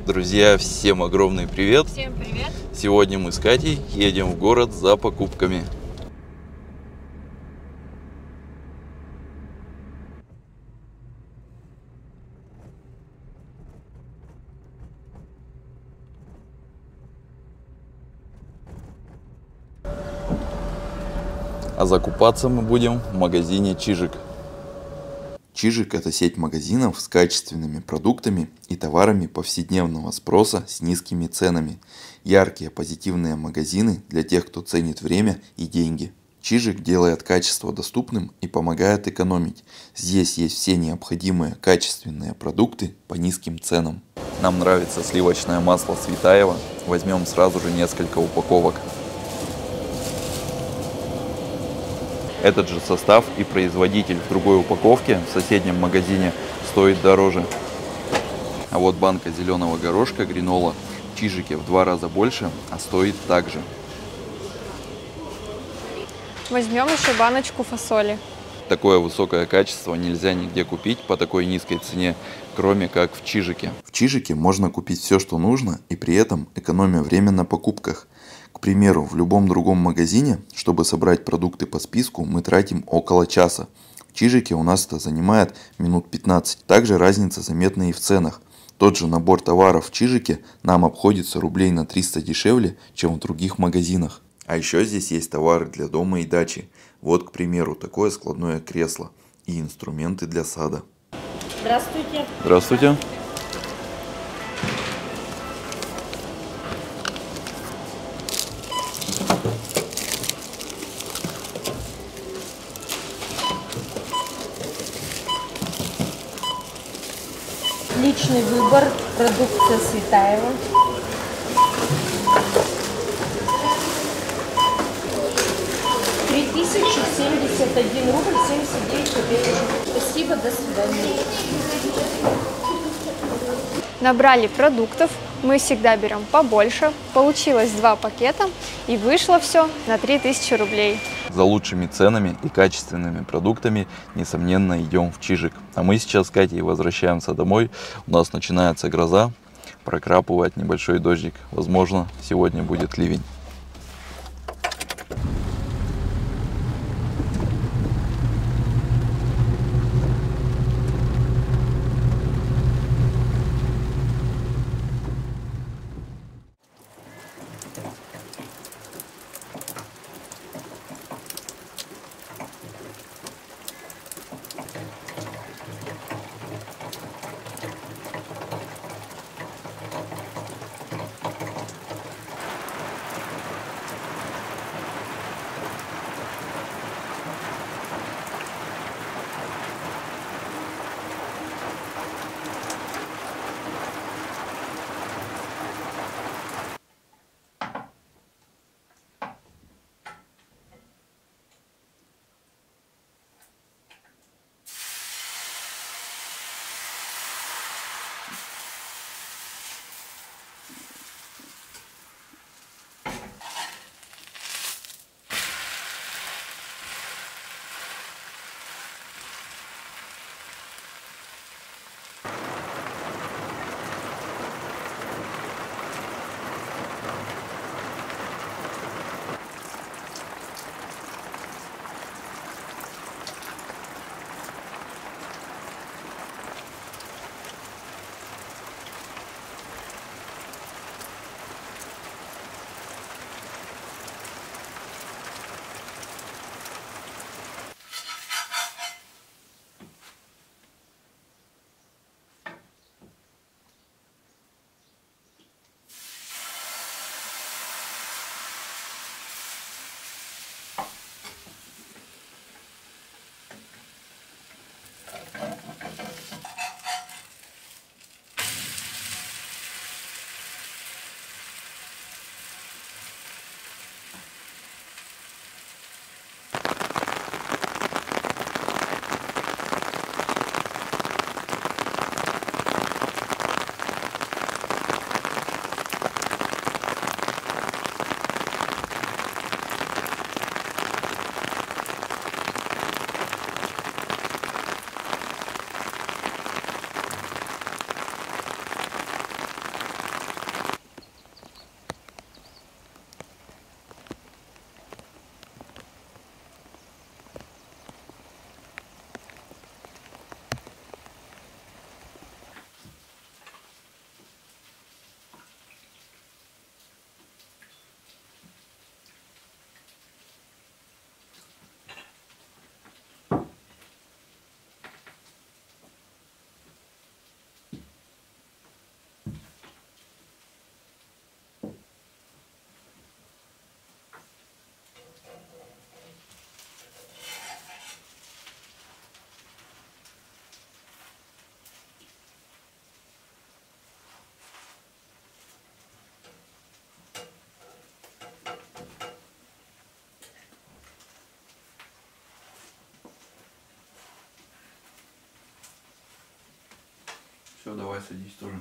Друзья, всем огромный привет! Всем привет! Сегодня мы с Катей едем в город за покупками. А закупаться мы будем в магазине Чижик. Чижик – это сеть магазинов с качественными продуктами и товарами повседневного спроса с низкими ценами. Яркие, позитивные магазины для тех, кто ценит время и деньги. Чижик делает качество доступным и помогает экономить. Здесь есть все необходимые качественные продукты по низким ценам. Нам нравится сливочное масло Светаева. Возьмем сразу же несколько упаковок. Этот же состав и производитель в другой упаковке в соседнем магазине стоит дороже. А вот банка зеленого горошка гранола в Чижике в 2 раза больше, а стоит так же. Возьмем еще баночку фасоли. Такое высокое качество нельзя нигде купить по такой низкой цене, кроме как в Чижике. В Чижике можно купить все, что нужно, и при этом экономя время на покупках. К примеру, в любом другом магазине, чтобы собрать продукты по списку, мы тратим около часа. В Чижике у нас это занимает минут 15. Также разница заметна и в ценах. Тот же набор товаров в Чижике нам обходится рублей на 300 дешевле, чем в других магазинах. А еще здесь есть товары для дома и дачи. Вот, к примеру, такое складное кресло и инструменты для сада. Здравствуйте. Здравствуйте. Личный выбор, продукция Светаева. $3071 рубль 79 копеек. Спасибо, до свидания. Набрали продуктов. Мы всегда берем побольше. Получилось 2 пакета и вышло все на 3000 рублей. За лучшими ценами и качественными продуктами, несомненно, идем в Чижик. А мы сейчас с Катей возвращаемся домой. У нас начинается гроза, прокрапывает небольшой дождик. Возможно, сегодня будет ливень. Все, давай садись тоже.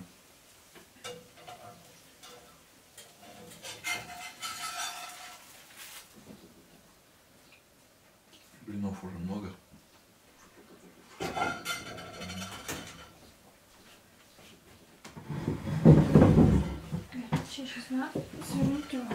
Блинов уже много. Сейчас надо свернуть его.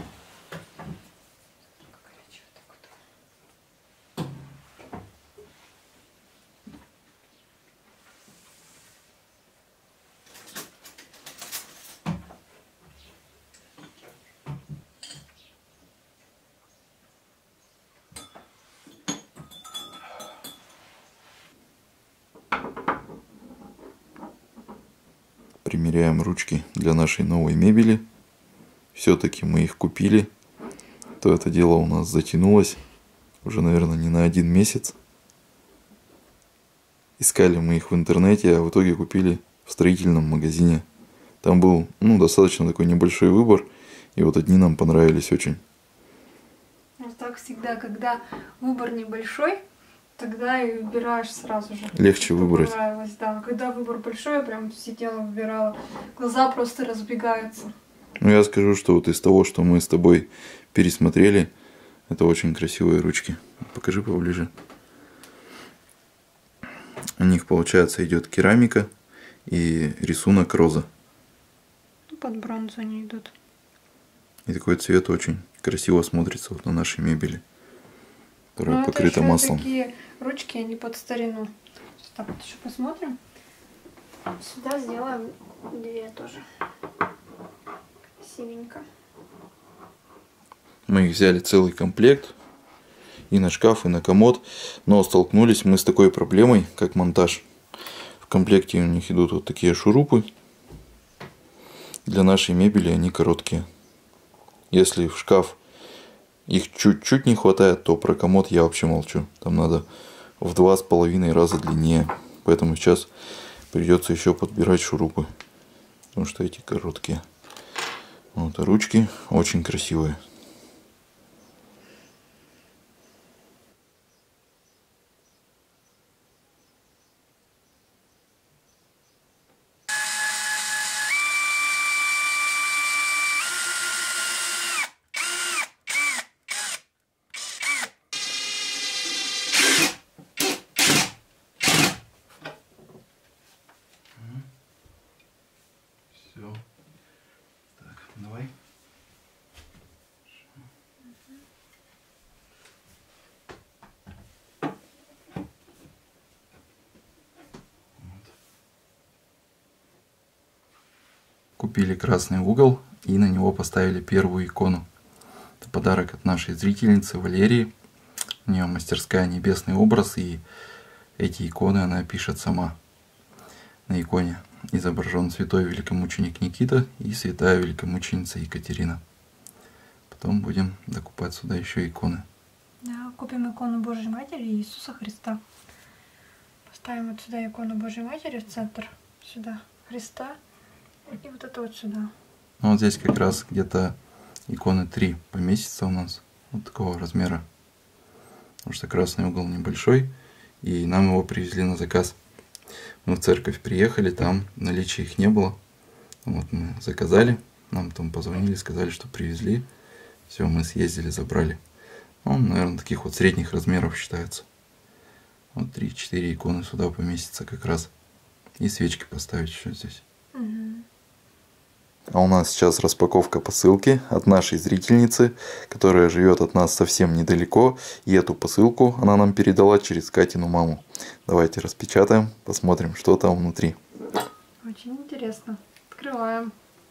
Примеряем ручки для нашей новой мебели. Все-таки мы их купили. То это дело у нас затянулось. Уже, наверное, не на 1 месяц. Искали мы их в интернете, а в итоге купили в строительном магазине. Там был, достаточно такой небольшой выбор. И вот одни нам понравились очень. Вот так всегда, когда выбор небольшой, тогда и выбираешь сразу же. Легче выбрать. Понравилось, да. Когда выбор большой, я прям сидела, выбирала. Глаза просто разбегаются. Я скажу, что вот из того, что мы с тобой пересмотрели, это очень красивые ручки. Покажи поближе. У них, получается, идет керамика и рисунок роза. Под бронзу они идут. И такой цвет очень красиво смотрится вот на нашей мебели, которая покрыта это еще маслом. Такие ручки, они под старину. Так, вот еще посмотрим. Сюда сделаем 2 тоже. Красивенько. Мы их взяли целый комплект и на шкаф, и на комод, но столкнулись мы с такой проблемой, как монтаж. В комплекте у них идут вот такие шурупы. Для нашей мебели они короткие. Если в шкаф их чуть-чуть не хватает, то про комод я вообще молчу. Там надо в 2,5 раза длиннее. Поэтому сейчас придется еще подбирать шурупы. Потому что эти короткие. Вот, а ручки очень красивые. Все. Так, давай. Купили красный угол и на него поставили первую икону. Это подарок от нашей зрительницы Валерии. У нее мастерская «Небесный образ», и эти иконы она пишет сама. На иконе изображен святой великомученик Никита и святая великомученица Екатерина. Потом будем докупать сюда еще иконы. Да, купим икону Божьей Матери и Иисуса Христа. Поставим вот сюда икону Божьей Матери в центр. Сюда Христа. И вот это вот сюда. Ну, вот здесь как раз где-то иконы 3 поместится у нас. Вот такого размера. Потому что красный угол небольшой. И нам его привезли на заказ. Мы в церковь приехали, там наличия их не было. Вот мы заказали. Нам там позвонили, сказали, что привезли. Все, мы съездили, забрали. Он, наверное, таких вот средних размеров считается. Вот 3-4 иконы сюда поместится как раз. И свечки поставить еще здесь. А у нас сейчас распаковка посылки от нашей зрительницы, которая живет от нас совсем недалеко. И эту посылку она нам передала через Катину маму. Давайте распечатаем, посмотрим, что там внутри. Очень интересно. Открываем.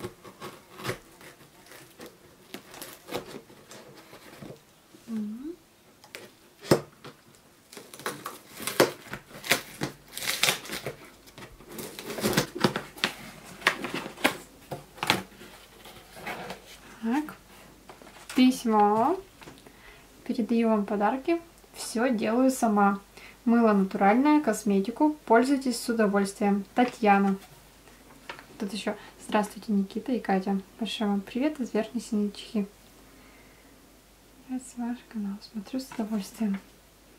Так. Письмо. Передаю вам подарки. Все делаю сама. Мыло натуральное, косметику. Пользуйтесь с удовольствием. Татьяна. Тут еще здравствуйте, Никита и Катя. Большой вам привет из Верхней Синельчихи. Это ваш канал. Смотрю с удовольствием.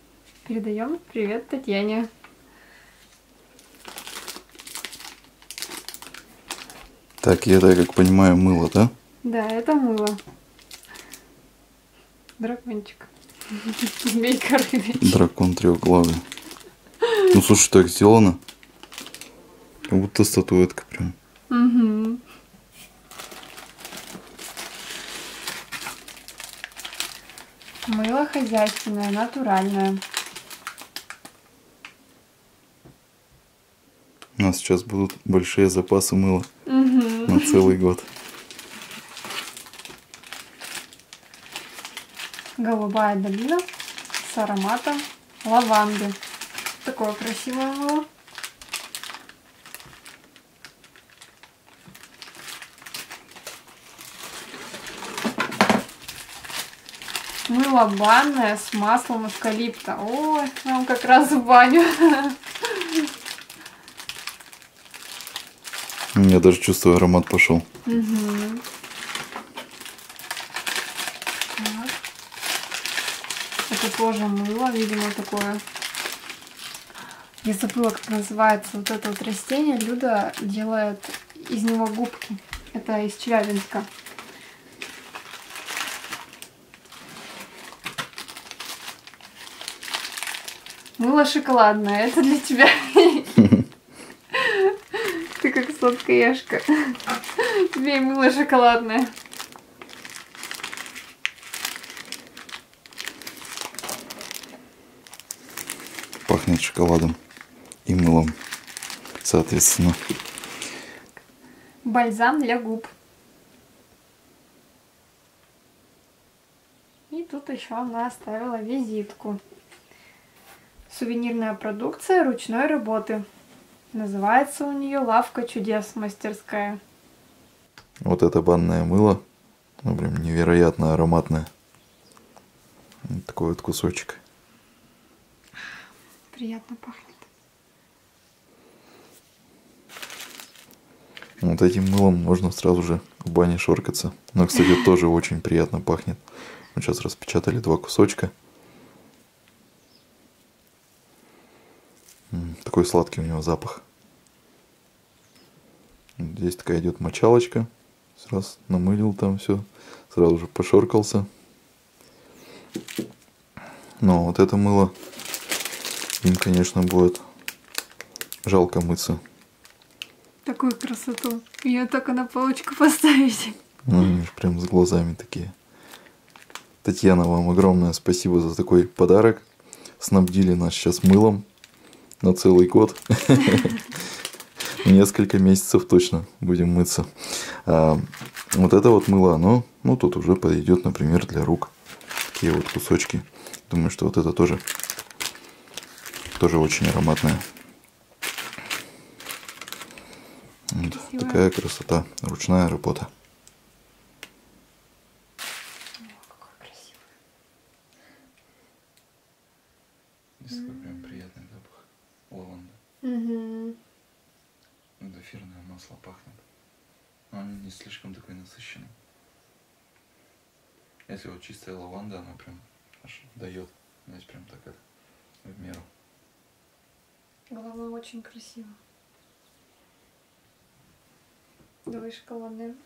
Передаем привет Татьяне. Так, я так как понимаю, мыло, да? Да, это мыло. Дракончик. Змейка рыночек. Дракон трехглавый. Ну слушай, так сделано. Как будто статуэтка прям. Угу. Мыло хозяйственное, натуральное. У нас сейчас будут большие запасы мыла Угу. на целый год. Голубая долина с ароматом лаванды. Такое красивое мыло. Мыло банное с маслом эвкалипта. Ой, нам как раз в баню. Я даже чувствую, аромат пошел. Угу. Так. Это тоже мыло, видимо, такое. Я забыла, как называется вот это вот растение. Люда делает из него губки. Это из Челябинска. Мыло шоколадное. Это для тебя. Ты как сладкоежка. Тебе и мыло шоколадное. Пахнет шоколадом и мылом, соответственно. Бальзам для губ. И тут еще она оставила визитку. Сувенирная продукция ручной работы. Называется у нее «Лавка чудес мастерская». Вот это банное мыло. Ну, прям невероятно ароматное. Вот такой вот кусочек. Приятно пахнет. Вот этим мылом можно сразу же в бане шоркаться. Но, кстати, тоже очень приятно пахнет. Вот сейчас распечатали 2 кусочка. Такой сладкий у него запах. Здесь такая идет мочалочка. Сразу намылил там все. Сразу же пошоркался. Но вот это мыло, им, конечно, будет жалко мыться. Такую красоту. Ее только на полочку поставить. Ну, они же прям с глазами такие. Татьяна, вам огромное спасибо за такой подарок. Снабдили нас сейчас мылом на целый год. Несколько месяцев точно будем мыться. Вот это вот мыло, оно, ну, тут уже подойдет, например, для рук. Такие вот кусочки. Думаю, что вот это тоже очень ароматное. Вот такая красота. Ручная работа. Какой красивый. Здесь такой прям приятный запах лаванды. Угу. Эфирное масло пахнет. Но оно не слишком такой насыщенный. Если вот чистая лаванда, она прям аж дает. Здесь прям так это в меру. Главное, очень красиво. Давай шоколадное.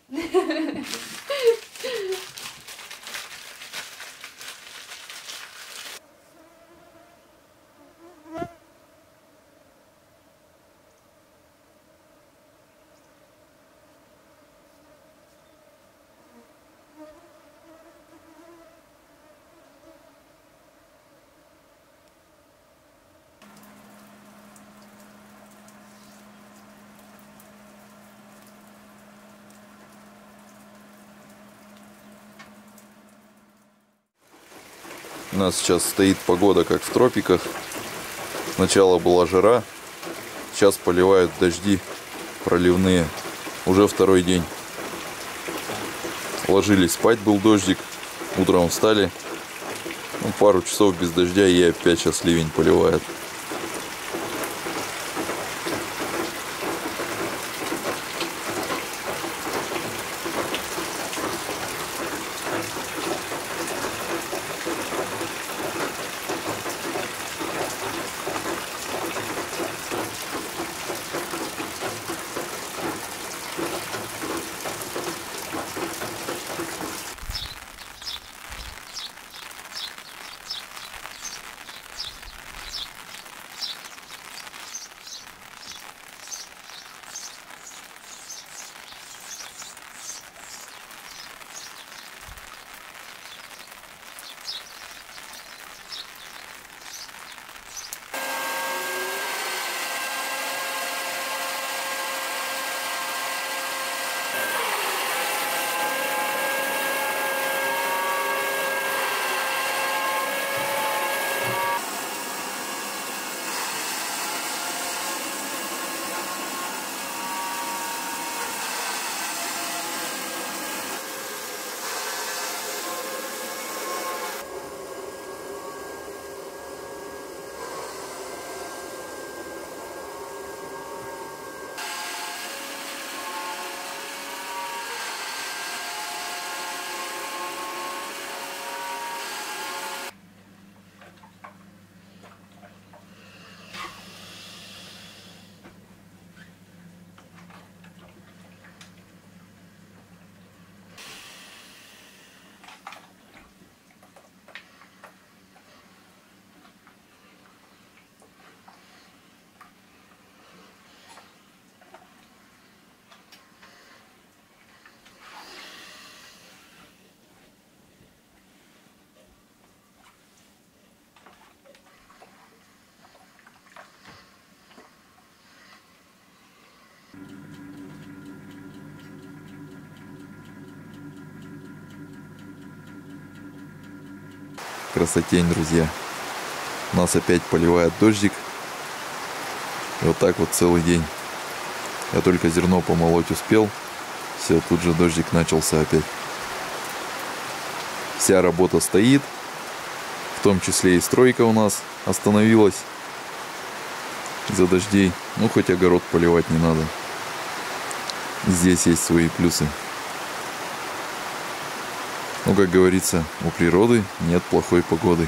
У нас сейчас стоит погода как в тропиках. Сначала была жара, сейчас поливают дожди проливные. Уже 2-й день. Ложились спать, был дождик. Утром встали. Ну, пару часов без дождя и опять сейчас ливень поливает. Красотень, друзья. У нас опять поливает дождик. И вот так вот целый день. Я только зерно помолоть успел. Все, тут же дождик начался опять. Вся работа стоит. В том числе и стройка у нас остановилась из-за дождей. Ну, хоть огород поливать не надо. Здесь есть свои плюсы. Ну, как говорится, у природы нет плохой погоды.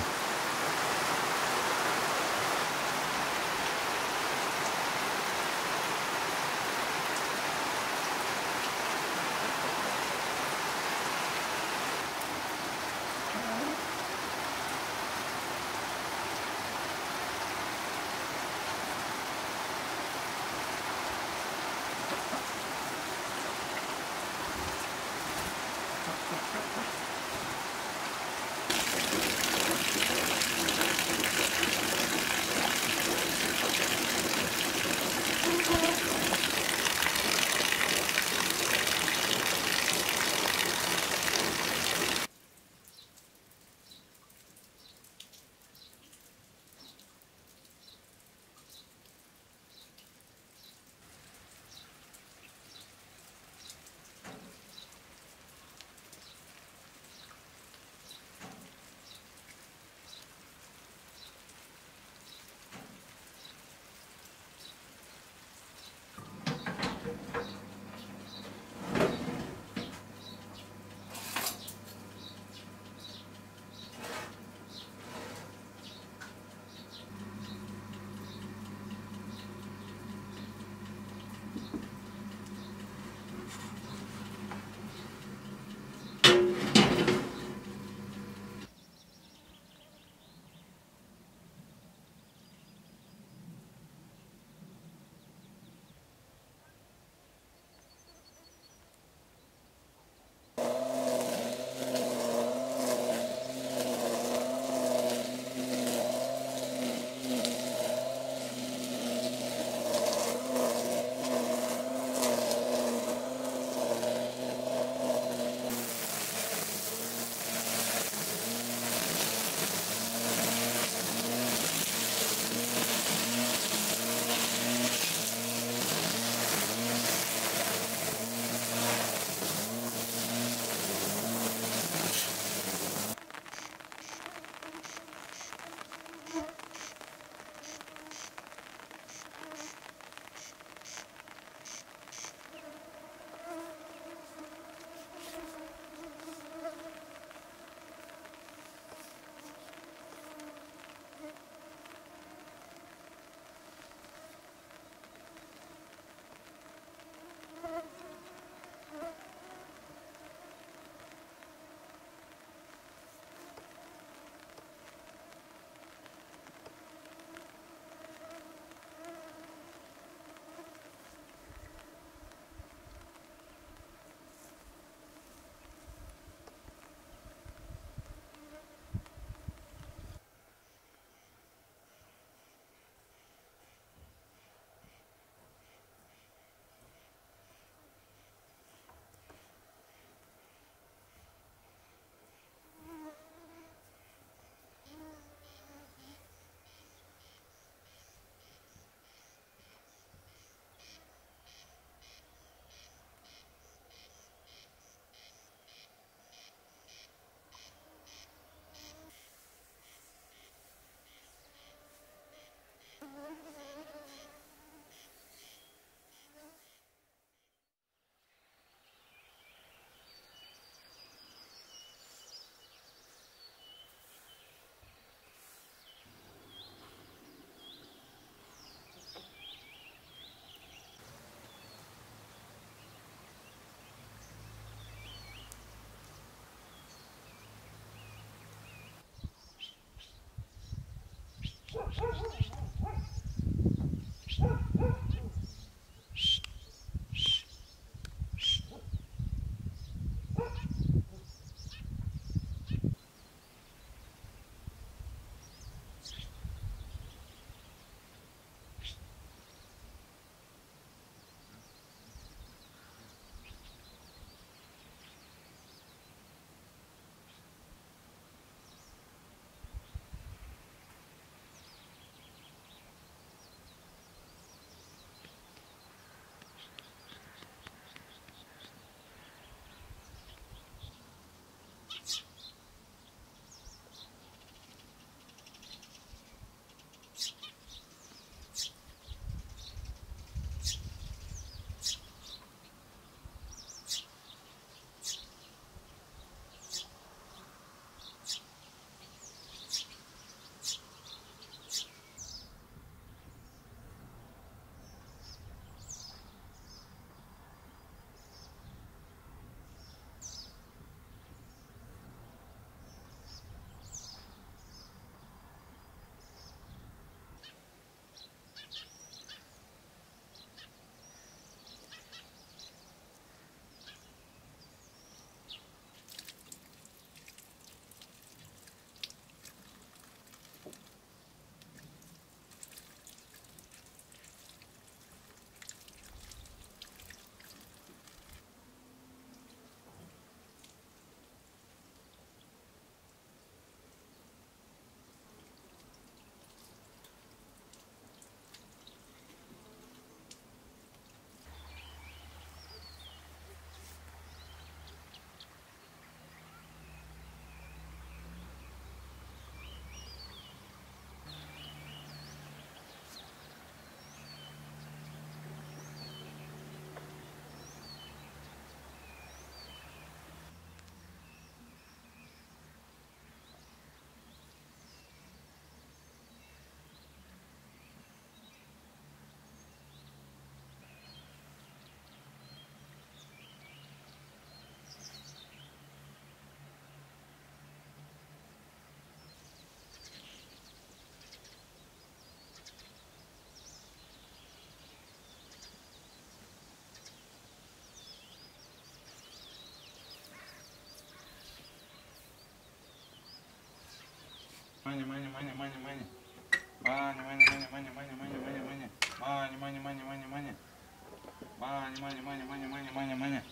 Мани, мани, мани, мани, мани. Мани, мани, мани, мани, мани, мани, мани, мани. Мани, мани, мани, мани, мани. Мани, мани, мани, мани, мани, мани, мани.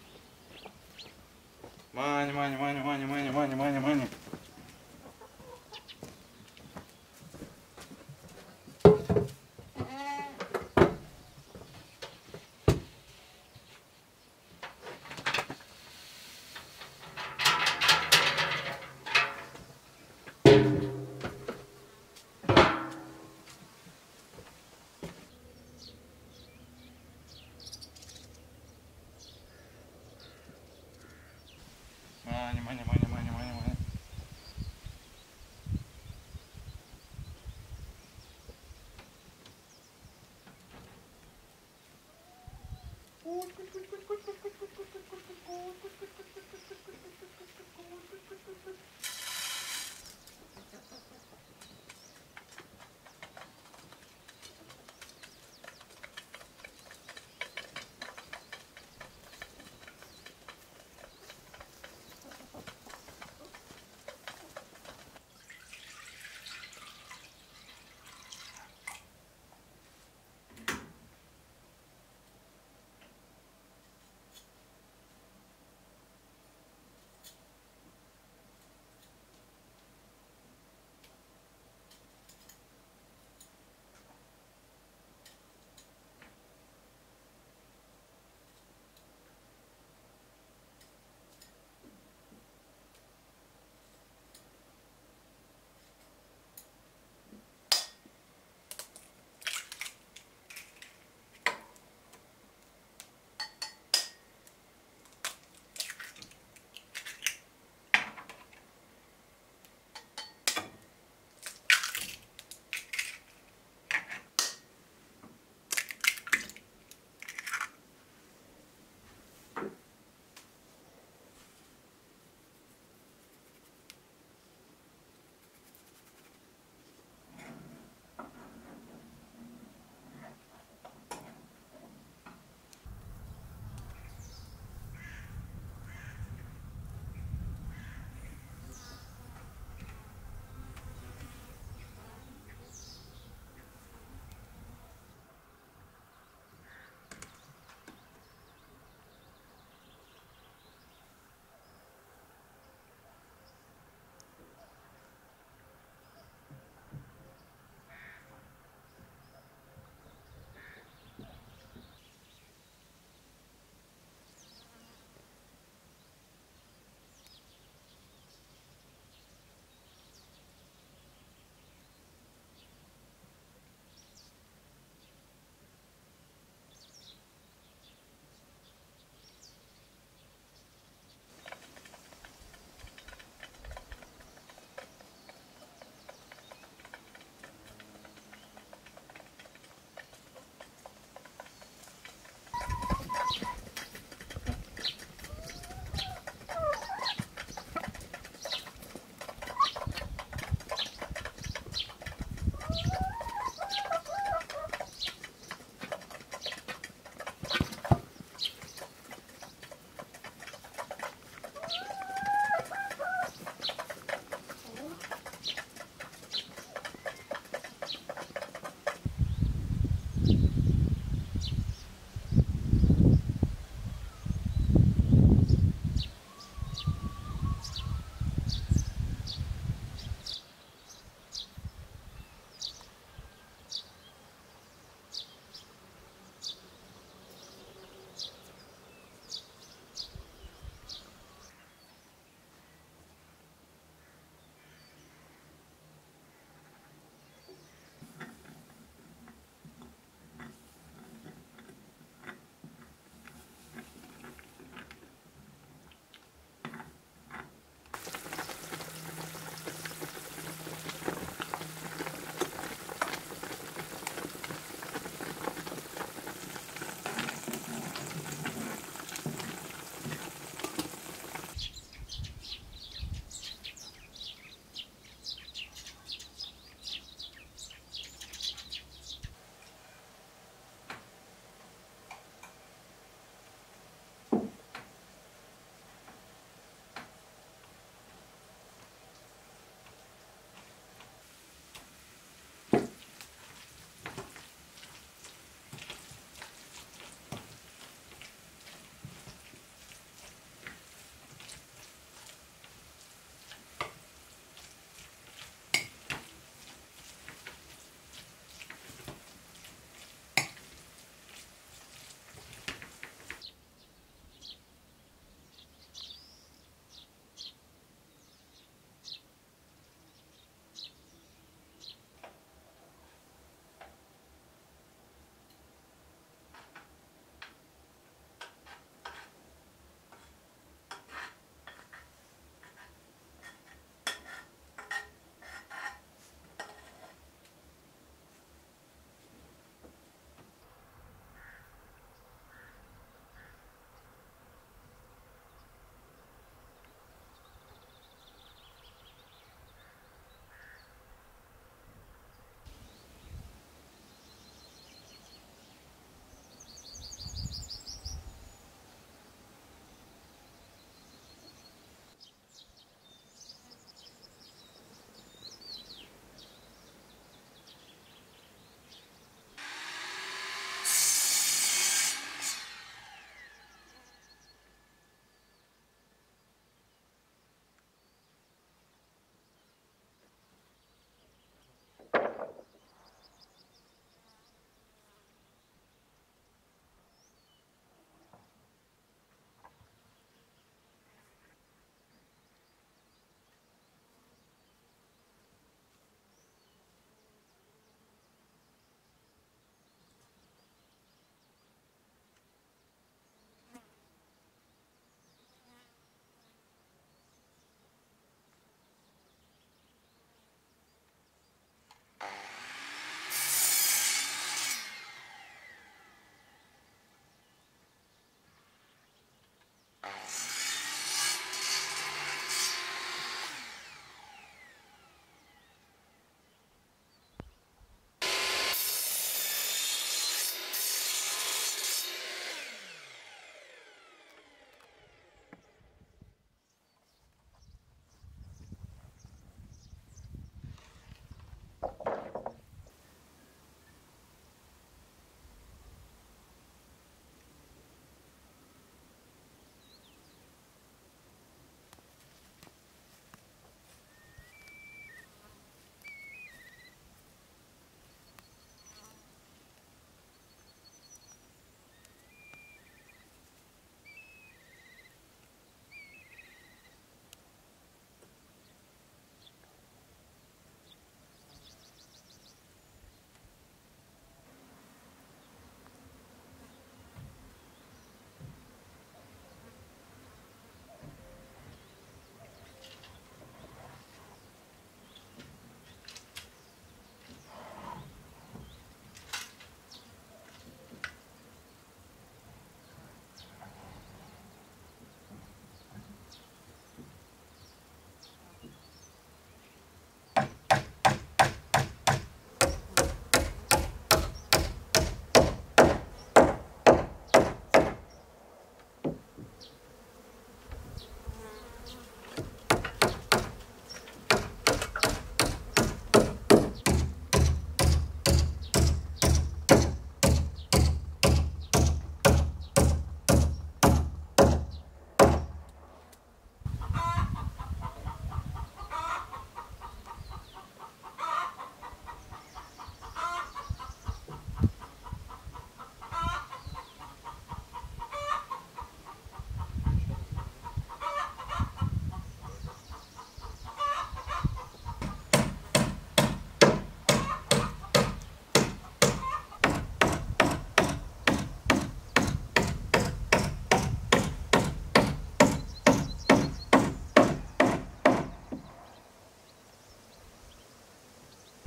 Мани, мани, мани, мани, мани, мани, мани, мани. Мани, мани, мани, мани, мани, мани.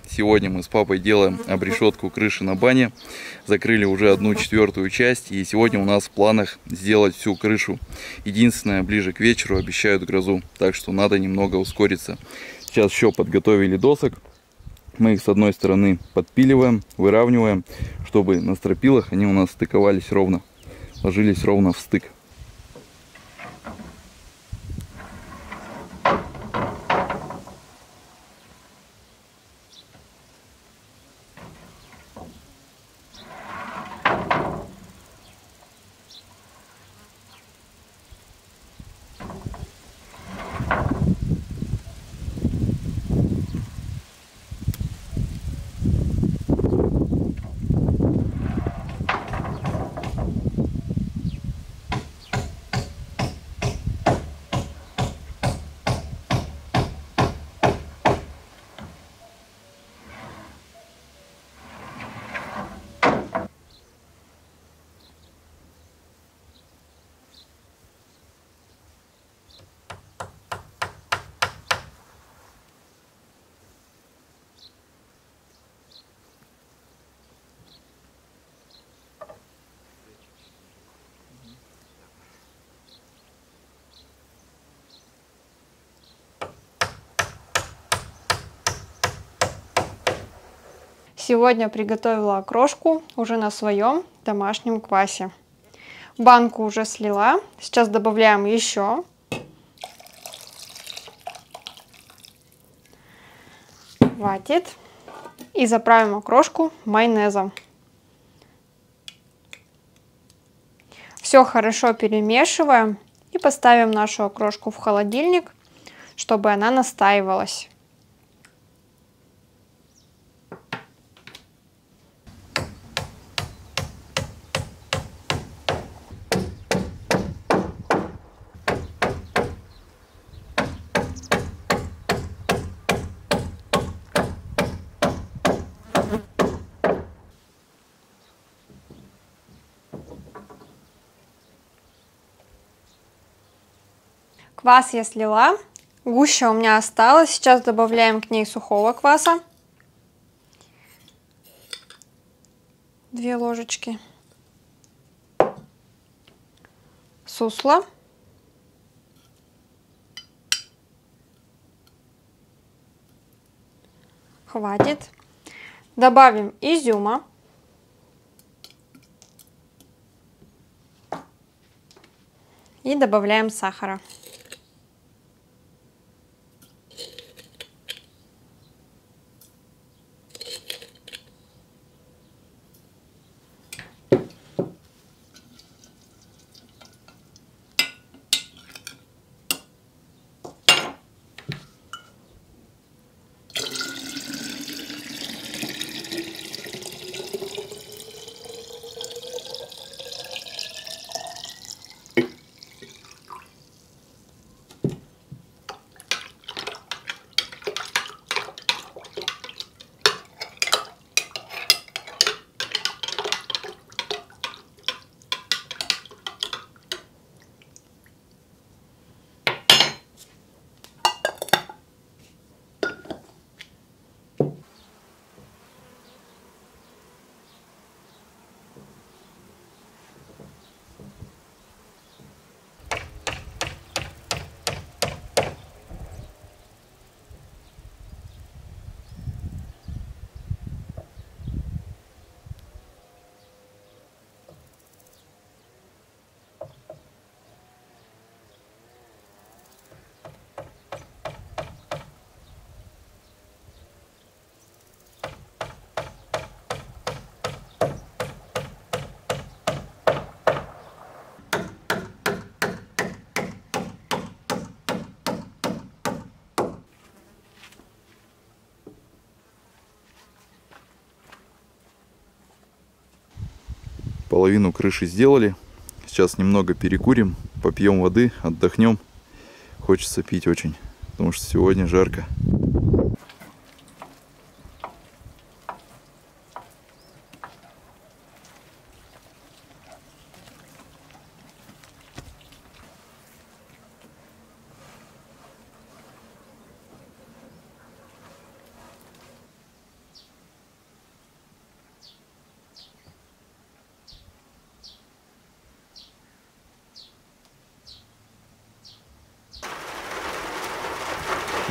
Сегодня мы с папой делаем обрешетку крыши на бане. Закрыли уже 1/4 часть. И сегодня у нас в планах сделать всю крышу. Единственное, ближе к вечеру обещают грозу. Так что надо немного ускориться. Сейчас еще подготовили досок. Мы их с одной стороны подпиливаем, выравниваем, чтобы на стропилах они у нас стыковались ровно. Ложились ровно в стык. Сегодня приготовила окрошку уже на своем домашнем квасе. Банку уже слила. Сейчас добавляем еще. Хватит. И заправим окрошку майонезом. Все хорошо перемешиваем и поставим нашу окрошку в холодильник, чтобы она настаивалась. Квас я слила, гуща у меня осталась. Сейчас добавляем к ней сухого кваса. 2 ложечки. Сусла. Хватит. Добавим изюма. И добавляем сахара. Половину крыши сделали. Сейчас немного перекурим, попьем воды, отдохнем. Хочется пить очень, потому что сегодня жарко.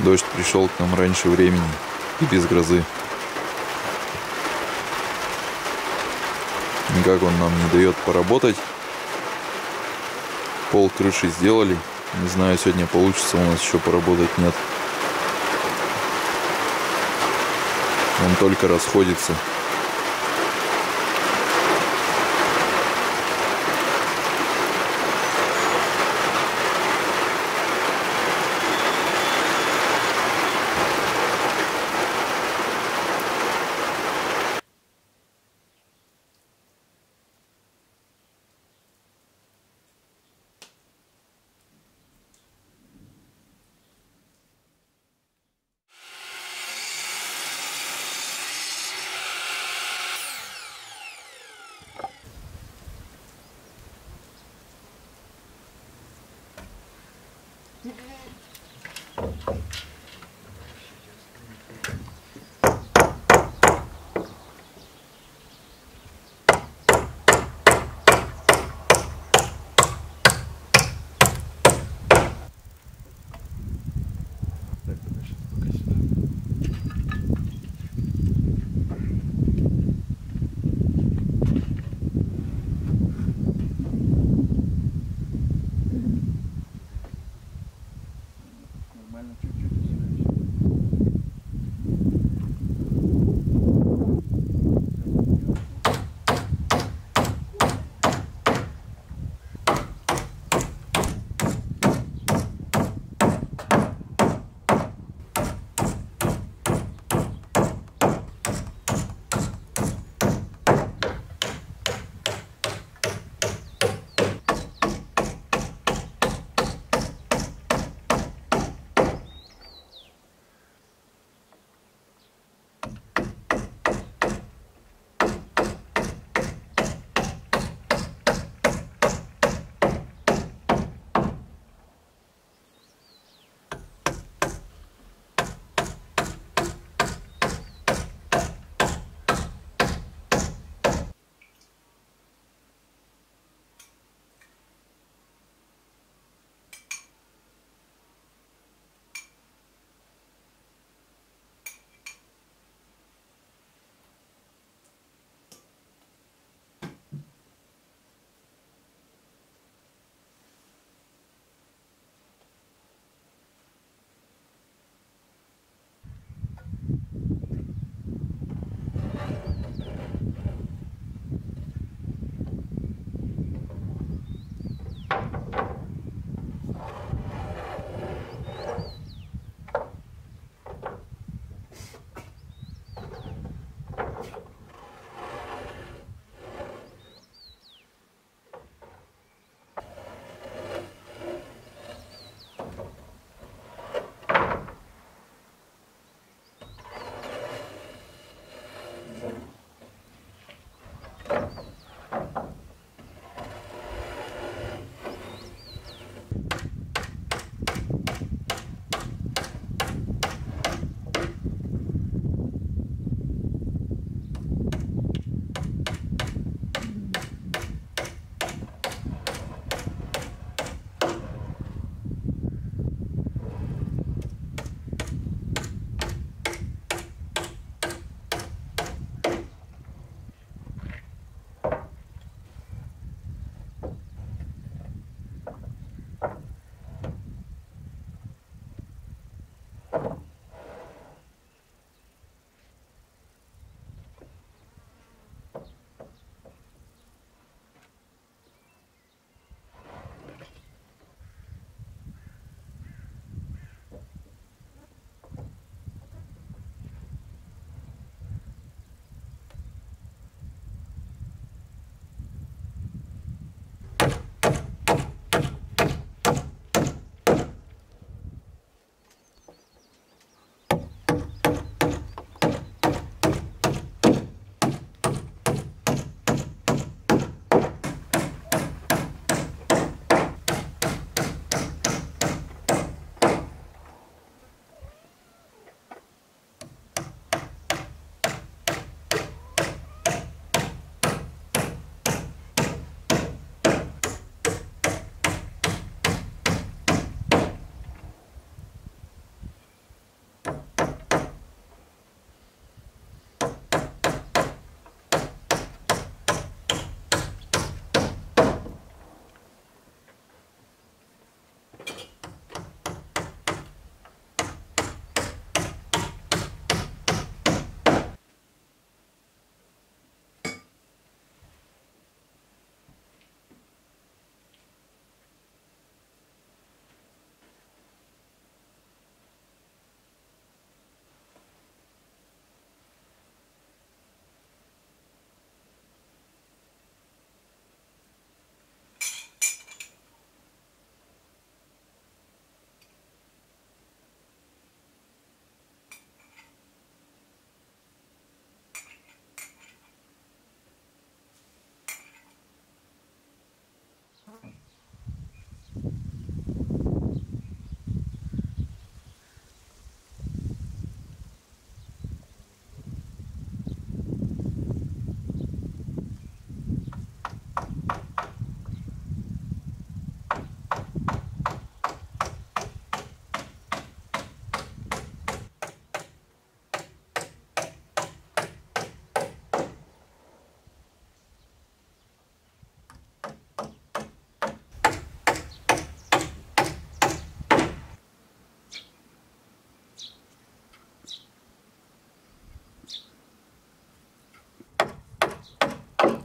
Дождь пришел к нам раньше времени и без грозы. Никак он нам не дает поработать. Пол крыши сделали. Не знаю, сегодня получится у нас еще поработать, нет. Он только расходится.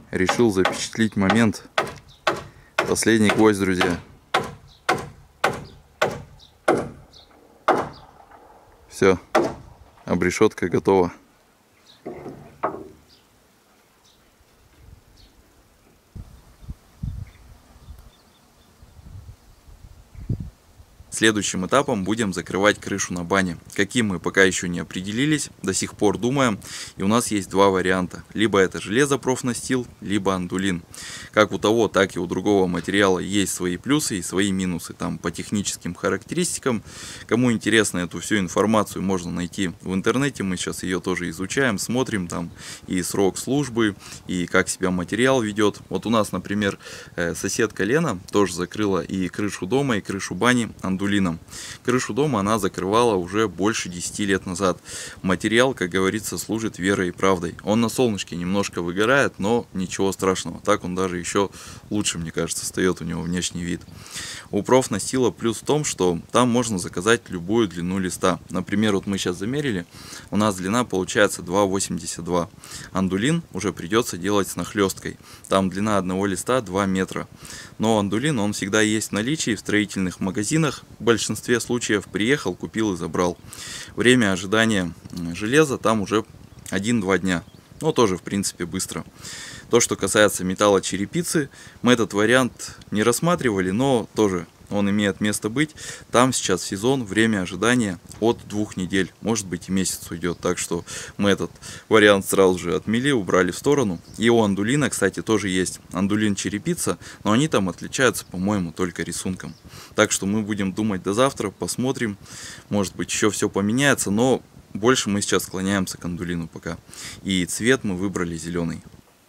решил запечатлеть момент. Последний гвоздь, друзья. Все, обрешетка готова. Следующим этапом будем закрывать крышу на бане. Каким мы пока еще не определились, до сих пор думаем. И у нас есть два варианта. Либо это железопрофнастил, либо андулин. Как у того, так и у другого материала есть свои плюсы и свои минусы. Там по техническим характеристикам. Кому интересно, эту всю информацию можно найти в интернете. Мы сейчас ее тоже изучаем, смотрим там и срок службы, и как себя материал ведет. Вот у нас, например, соседка Лена тоже закрыла и крышу дома, и крышу бани андулином. Крышу дома она закрывала уже больше 10 лет назад. Материал, как говорится, служит верой и правдой. Он на солнышке немножко выгорает, но ничего страшного. Так он даже еще лучше, мне кажется, встает у него внешний вид. У профнастила плюс в том, что там можно заказать любую длину листа. Например, вот мы сейчас замерили, у нас длина получается 2,82. Андулин уже придется делать с нахлесткой. Там длина одного листа 2 метра. Но андулин, он всегда есть в наличии в строительных магазинах. В большинстве случаев приехал, купил и забрал. Время ожидания железа там уже 1-2 дня. Но тоже, в принципе, быстро. То, что касается металлочерепицы, мы этот вариант не рассматривали, но тоже он имеет место быть. Там сейчас сезон, время ожидания от 2 недель, может быть и месяц уйдет. Так что мы этот вариант сразу же отмели, убрали в сторону. И у андулина, кстати, тоже есть андулин черепица, но они там отличаются, по-моему, только рисунком. Так что мы будем думать до завтра, посмотрим. Может быть еще все поменяется, но больше мы сейчас склоняемся к андулину пока. И цвет мы выбрали зеленый.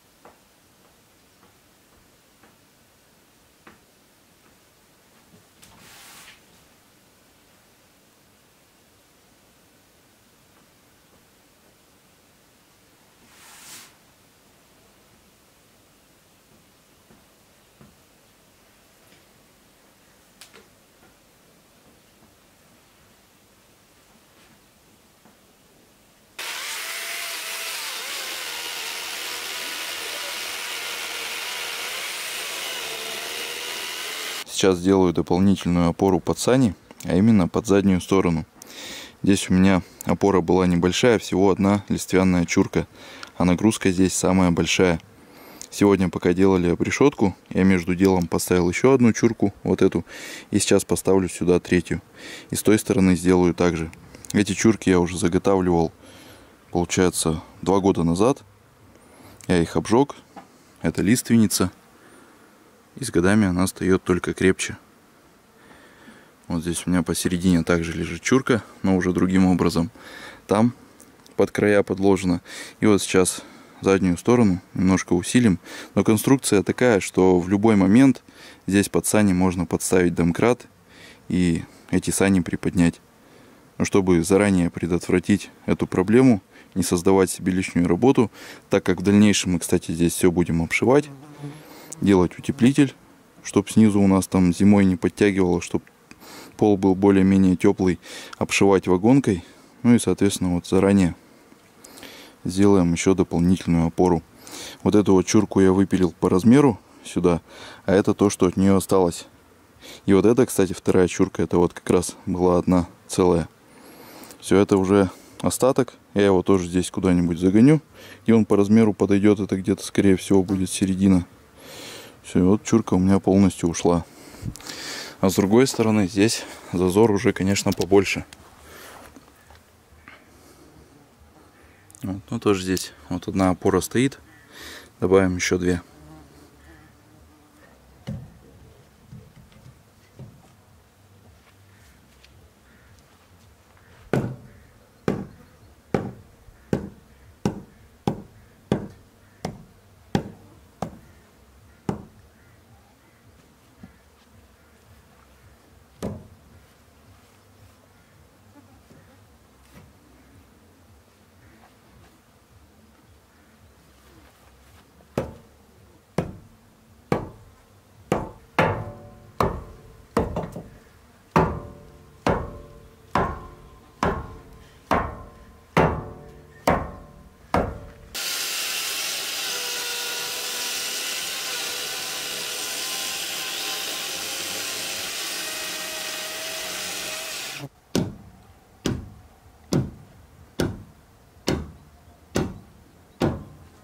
Сейчас делаю дополнительную опору под сани, а именно под заднюю сторону. Здесь у меня опора была небольшая, всего одна листвянная чурка, а нагрузка здесь самая большая. Сегодня, пока делали обрешетку, я между делом поставил еще одну чурку, вот эту, и сейчас поставлю сюда третью. И с той стороны сделаю так же. Эти чурки я уже заготавливал, получается, 2 года назад. Я их обжег, это лиственница. И с годами она стает только крепче. Вот здесь у меня посередине также лежит чурка, но уже другим образом. Там под края подложено. И вот сейчас заднюю сторону немножко усилим. Но конструкция такая, что в любой момент здесь под сани можно подставить домкрат и эти сани приподнять. Но чтобы заранее предотвратить эту проблему, не создавать себе лишнюю работу, так как в дальнейшем мы, кстати, здесь все будем обшивать, делать утеплитель, чтобы снизу у нас там зимой не подтягивало, чтобы пол был более-менее теплый, обшивать вагонкой. Ну и, соответственно, вот заранее сделаем еще дополнительную опору. Вот эту вот чурку я выпилил по размеру сюда, а это то, что от нее осталось. И вот это, кстати, вторая чурка, это вот как раз была одна целая. Все это уже остаток, я его тоже здесь куда-нибудь загоню, и он по размеру подойдет, это где-то, скорее всего, будет середина. Все, вот чурка у меня полностью ушла. А с другой стороны, здесь зазор уже, конечно, побольше. Вот, ну, тоже здесь вот одна опора стоит. Добавим еще 2.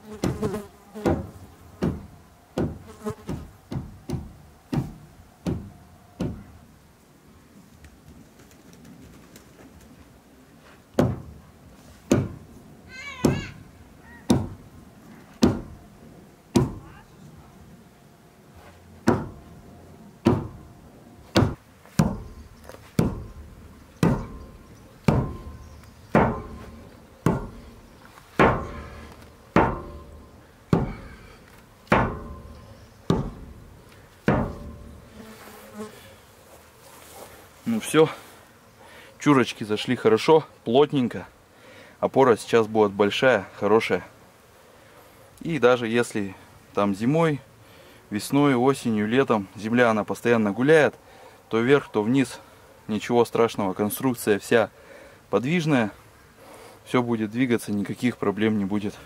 Ну все, чурочки зашли хорошо, плотненько. Опора сейчас будет большая, хорошая. И даже если там зимой, весной, осенью, летом земля она постоянно гуляет, то вверх, то вниз, ничего страшного. Конструкция вся подвижная, все будет двигаться, никаких проблем не будет.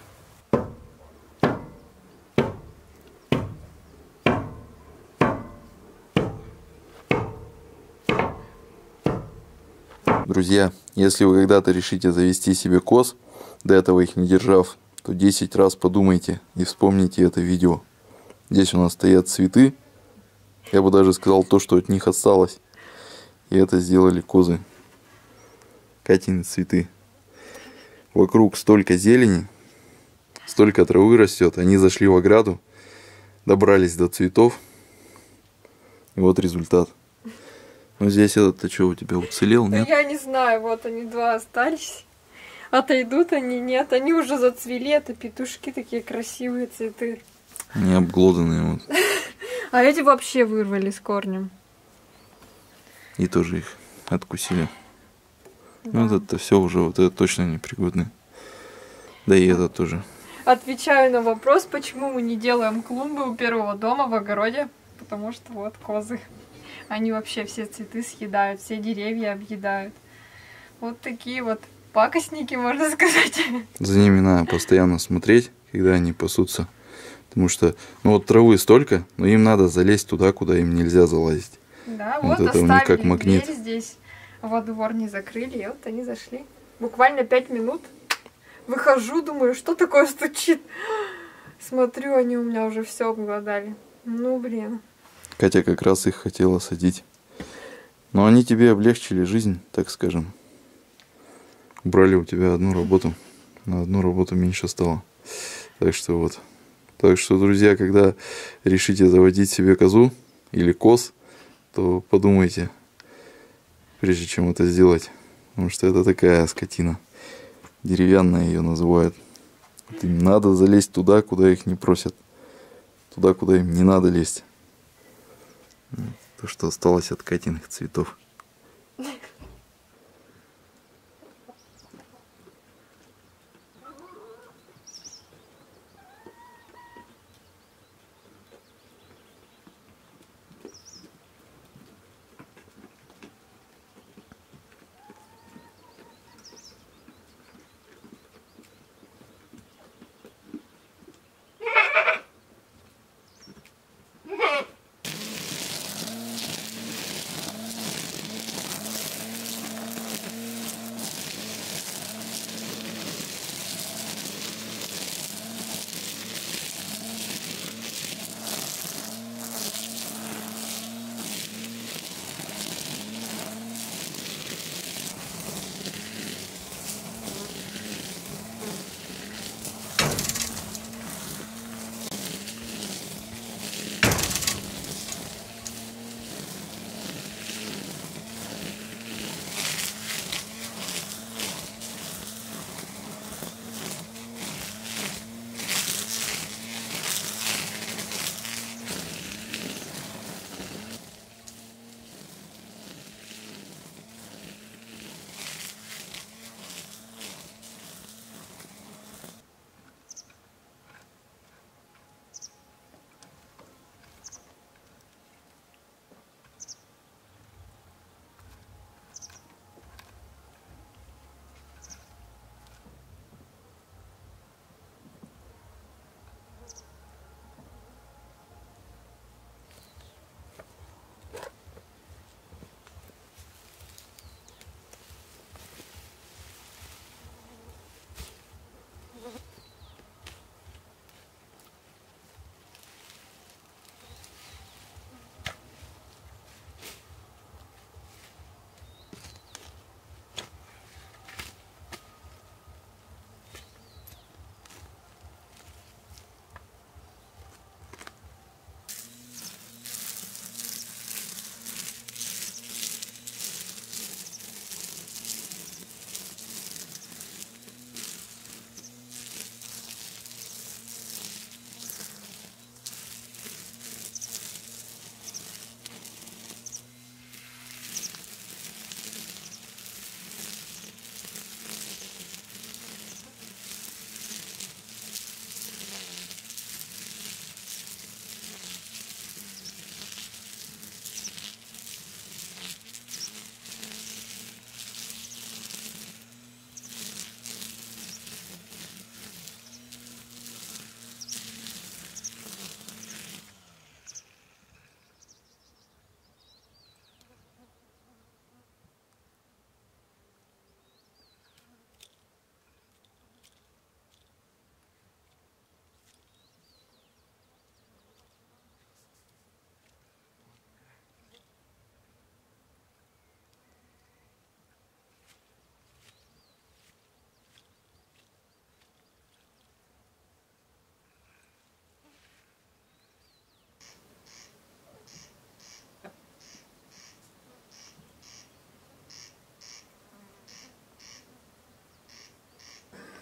Друзья, если вы когда-то решите завести себе коз, до этого их не держав, то 10 раз подумайте и вспомните это видео. Здесь у нас стоят цветы. Я бы даже сказал то, что от них осталось. И это сделали козы. Катины цветы. Вокруг столько зелени, столько травы растет. Они зашли в ограду, добрались до цветов. И вот результат. Ну здесь этот-то что, у тебя уцелел, нет? Я не знаю, вот они два остались. Отойдут они, нет. Они уже зацвели, это петушки такие красивые цветы. Они обглоданные вот. А эти вообще вырвали с корнем. И тоже их откусили. Да. Ну этот-то все уже, вот это точно непригодный. Да и этот тоже. Отвечаю на вопрос, почему мы не делаем клумбы у первого дома в огороде. Потому что вот козы. Они вообще все цветы съедают, все деревья объедают. Вот такие вот пакостники, можно сказать. За ними надо постоянно смотреть, когда они пасутся. Потому что, ну вот травы столько, но им надо залезть туда, куда им нельзя залазить. Да, вот вот это у них как оставили магнит. дверь здесь, во двор не закрыли, и вот они зашли. Буквально 5 минут. Выхожу, думаю, что такое стучит. Смотрю, они у меня уже все обглодали. Ну, блин. Катя как раз их хотела садить. Но они тебе облегчили жизнь, так скажем. Убрали у тебя одну работу. На одну работу меньше стало. Так что вот. Так что, друзья, когда решите заводить себе козу или коз, то подумайте, прежде чем это сделать. Потому что это такая скотина. Деревянная ее называют. Вот им надо залезть туда, куда их не просят. Туда, куда им не надо лезть. То, что осталось от Катиных цветов.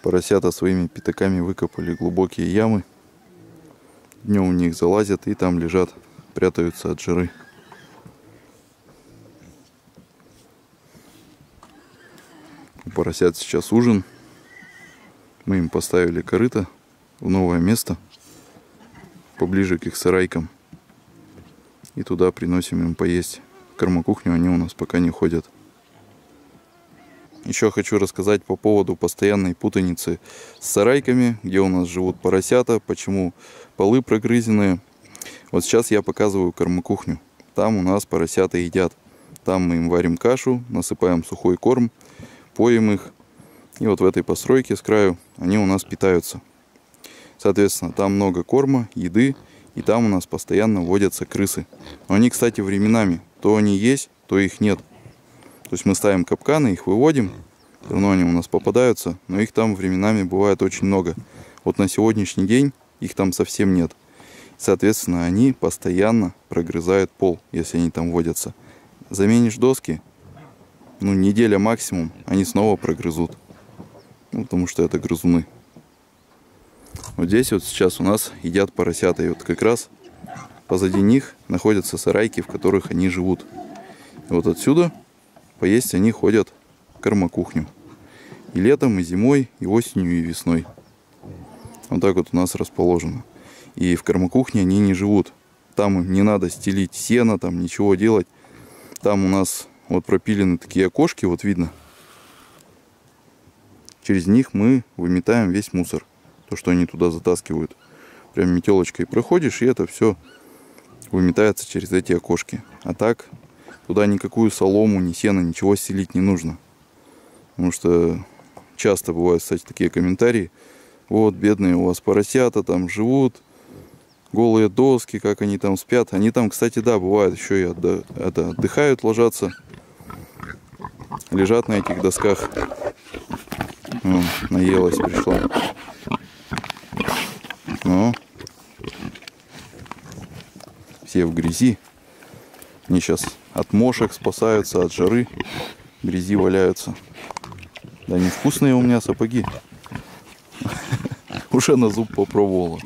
Поросята своими пятаками выкопали глубокие ямы. Днем в них залазят и там лежат, прятаются от жары. У поросят сейчас ужин. Мы им поставили корыто в новое место, поближе к их сарайкам. И туда приносим им поесть. В кормокухню они у нас пока не ходят. Еще хочу рассказать по поводу постоянной путаницы с сарайками, где у нас живут поросята, почему полы прогрызенные. Вот сейчас я показываю кормокухню. Там у нас поросята едят. Там мы им варим кашу, насыпаем сухой корм, поим их. И вот в этой постройке с краю они у нас питаются. Соответственно, там много корма, еды, и там у нас постоянно водятся крысы. Но они, кстати, временами. То они есть, то их нет. То есть мы ставим капканы, их выводим, все равно они у нас попадаются, но их там временами бывает очень много. Вот на сегодняшний день их там совсем нет. Соответственно, они постоянно прогрызают пол, если они там водятся. Заменишь доски, неделя максимум, они снова прогрызут. Потому что это грызуны. Вот здесь вот сейчас у нас едят поросята. И вот как раз позади них находятся сарайки, в которых они живут. И вот отсюда поесть они ходят в кормокухню. И летом, и зимой, и осенью, и весной. Вот так вот у нас расположено. И в кормокухне они не живут. Там им не надо стелить сено, там ничего делать. Там у нас вот пропилены такие окошки, вот видно. Через них мы выметаем весь мусор. То, что они туда затаскивают. Прям метелочкой проходишь, и это все выметается через эти окошки. А так, туда никакую солому, ни сено, ничего стелить не нужно. Потому что часто бывают, кстати, такие комментарии. Вот, бедные у вас поросята там живут. Голые доски, как они там спят. Они там, кстати, да, бывает еще и отдыхают, ложатся. Лежат на этих досках. Наелась, пришла. Но все в грязи. Они сейчас от мошек спасаются, от жары. В грязи валяются. Да невкусные у меня сапоги. Уже на зуб попробовала.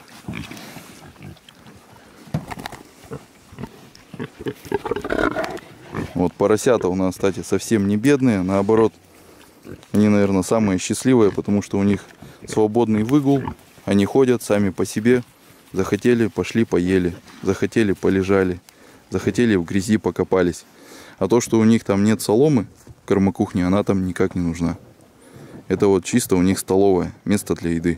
Вот поросята у нас, кстати, совсем не бедные. Наоборот, они, наверное, самые счастливые, потому что у них свободный выгул. Они ходят сами по себе. Захотели, пошли, поели. Захотели, полежали. Захотели, в грязи покопались. А то, что у них там нет соломы в кормокухне, она там никак не нужна. Это вот чисто у них столовое, место для еды.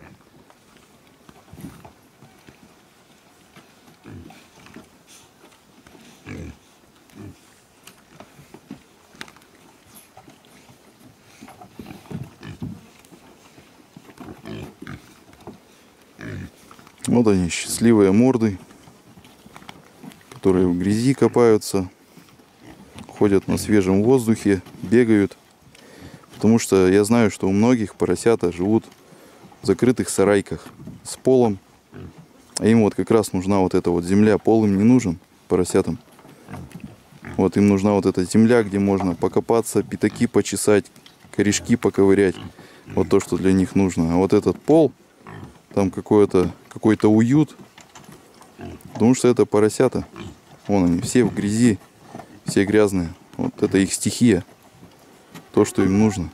Вот они, счастливые морды, которые в грязи копаются, ходят на свежем воздухе, бегают. Потому что я знаю, что у многих поросята живут в закрытых сарайках с полом. А им вот как раз нужна вот эта вот земля. Пол им не нужен, поросятам. Вот им нужна вот эта земля, где можно покопаться, пятаки почесать, корешки поковырять. Вот то, что для них нужно. А вот этот пол, там какой-то уют. Потому что это поросята. Вон они, все в грязи, все грязные. Вот это их стихия. То, что им нужно.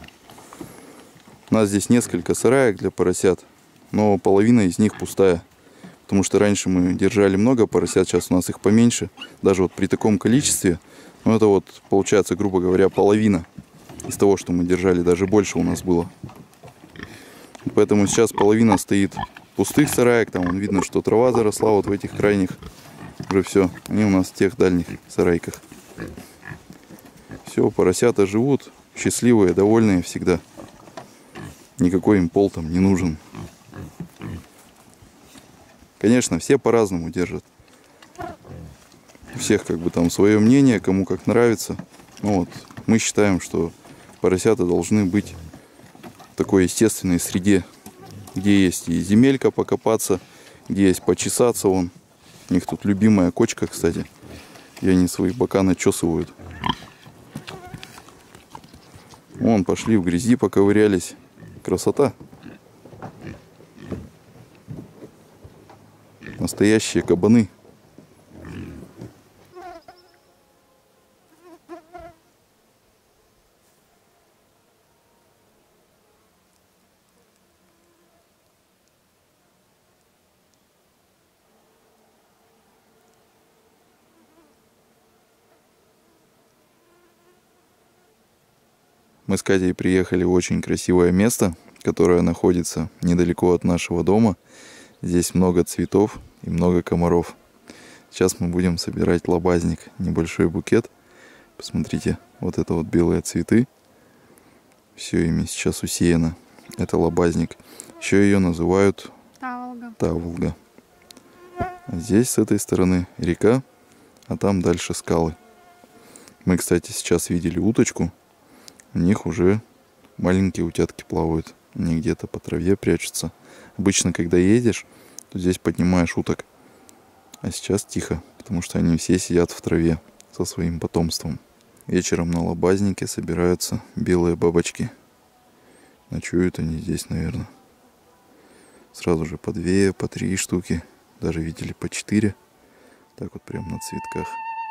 У нас здесь несколько сараек для поросят, но половина из них пустая. Потому что раньше мы держали много поросят, сейчас у нас их поменьше. Даже вот при таком количестве, это вот получается, грубо говоря, половина из того, что мы держали. Даже больше у нас было. Поэтому сейчас половина стоит пустых сараек. Там вон видно, что трава заросла вот в этих крайних. Уже все, они у нас в тех дальних сарайках. Все, поросята живут, счастливые, довольные всегда. Никакой им пол там не нужен. Конечно, все по-разному держат. У всех как бы там свое мнение, кому как нравится. Ну вот, мы считаем, что поросята должны быть в такой естественной среде, где есть и земелька покопаться, где есть почесаться вон. У них тут любимая кочка, кстати, где они свои бока начесывают. Вон, пошли в грязи, поковырялись. Красота. Настоящие кабаны. Мы с Катей приехали в очень красивое место, которое находится недалеко от нашего дома. Здесь много цветов и много комаров. Сейчас мы будем собирать лобазник, небольшой букет. Посмотрите, вот это вот белые цветы. Все ими сейчас усеяно. Это лобазник. Еще ее называют Таволга. А здесь с этой стороны река, а там дальше скалы. Мы, кстати, сейчас видели уточку. У них уже маленькие утятки плавают. Они где-то по траве прячутся. Обычно, когда едешь, то здесь поднимаешь уток. А сейчас тихо, потому что они все сидят в траве со своим потомством. Вечером на лобазнике собираются белые бабочки. Ночуют они здесь, наверное. Сразу же по 2, по 3 штуки. Даже видели по 4. Так вот прям на цветках.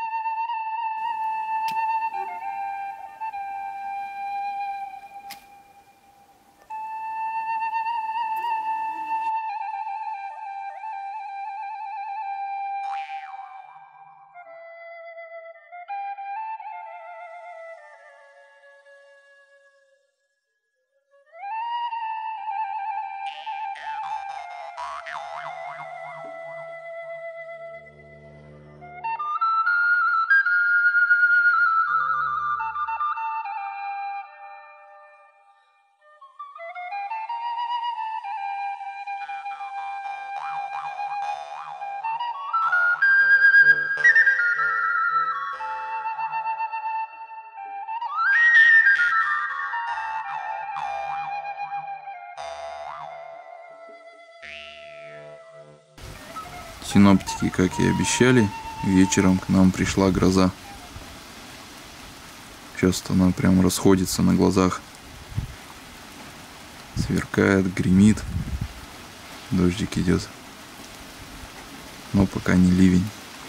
Синоптики, как и обещали, вечером к нам пришла гроза. Сейчас она прям расходится на глазах. Сверкает, гремит. Дождик идет. Но пока не ливень.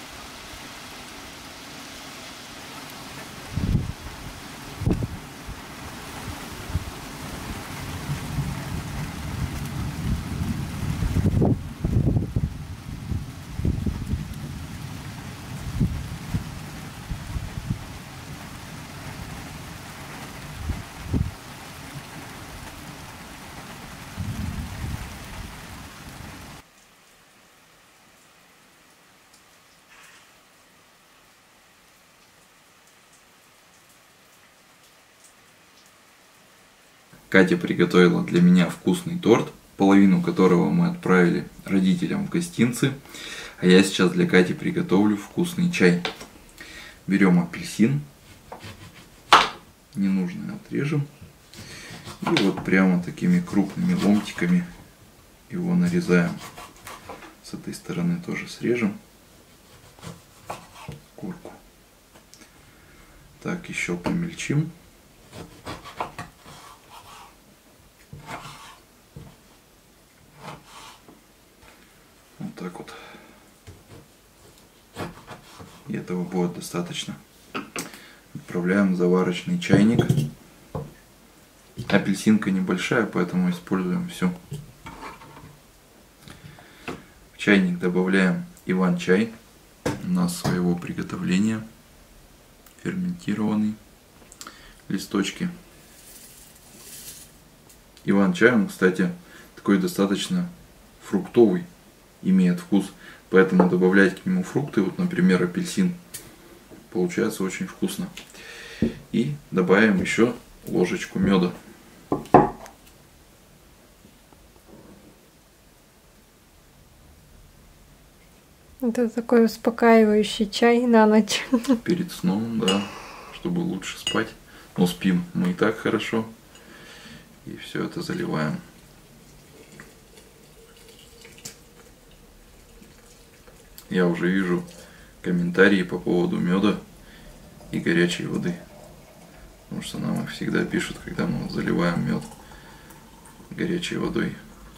Катя приготовила для меня вкусный торт, половину которого мы отправили родителям в гостинцы. А я сейчас для Кати приготовлю вкусный чай. Берем апельсин, ненужное отрежем. И вот прямо такими крупными ломтиками его нарезаем. С этой стороны тоже срежем корку. Так, еще помельчим. Вот так вот. И этого будет достаточно. Отправляем в заварочный чайник. Апельсинка небольшая, поэтому используем всю. В чайник добавляем иван-чай. У нас своего приготовления. Ферментированный. Листочки. Иван-чай, он, кстати, такой достаточно фруктовый. Имеет вкус, поэтому добавлять к нему фрукты, вот, например, апельсин, получается очень вкусно. И добавим еще ложечку меда. Это такой успокаивающий чай на ночь. Перед сном, да, чтобы лучше спать. Но спим мы и так хорошо. И все это заливаем. Я уже вижу комментарии по поводу меда и горячей воды. Потому что нам их всегда пишут, когда мы заливаем мед. горячей водой.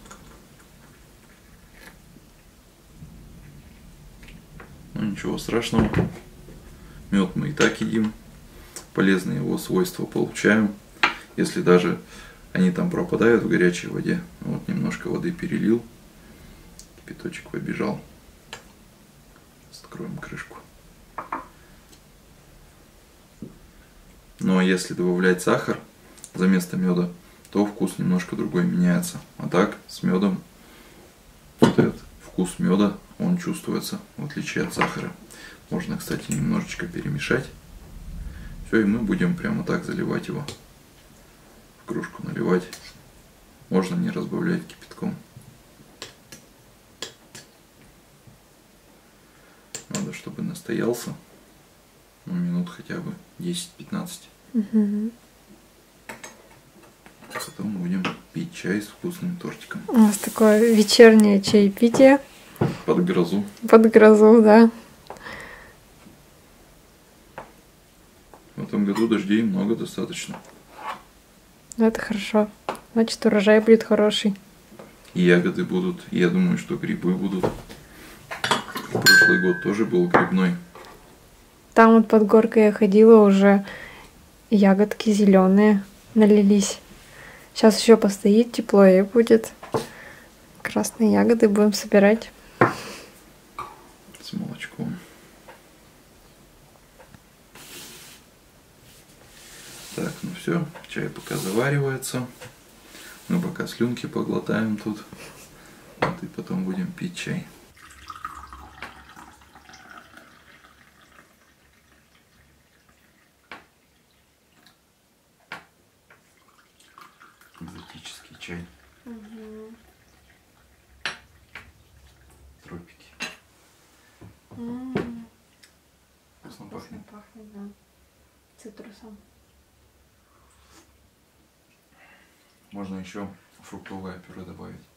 Ну ничего страшного. Мед мы и так едим. Полезные его свойства получаем. Если даже они там пропадают в горячей воде. Вот немножко воды перелил. Кипяточек побежал. Откроем крышку. Ну а если добавлять сахар за место меда, то вкус немножко другой меняется. А так с медом вот этот вкус меда, он чувствуется в отличие от сахара. Можно, кстати, немножечко перемешать. Все, и мы будем прямо так заливать его. В кружку наливать. Можно не разбавлять кипятком. Надо, чтобы настоялся. Ну, минут хотя бы 10-15. Угу. Потом будем пить чай с вкусным тортиком. У нас такое вечернее чаепитие. Под грозу. Под грозу, да. В этом году дождей много достаточно. Это хорошо. Значит, урожай будет хороший. И ягоды будут. И я думаю, что грибы будут. Прошлый год тоже был грибной. Там вот под горкой я ходила, уже ягодки зеленые налились. Сейчас еще постоит, тепло и будет. Красные ягоды будем собирать. С молочком. Так, ну все, чай пока заваривается. Мы пока слюнки поглотаем тут. Вот и потом будем пить чай. Экзотический чай. Угу. Тропики. Вкусно пахнет. Пахнет, да. Цитрусом. Можно еще фруктовое пюре добавить.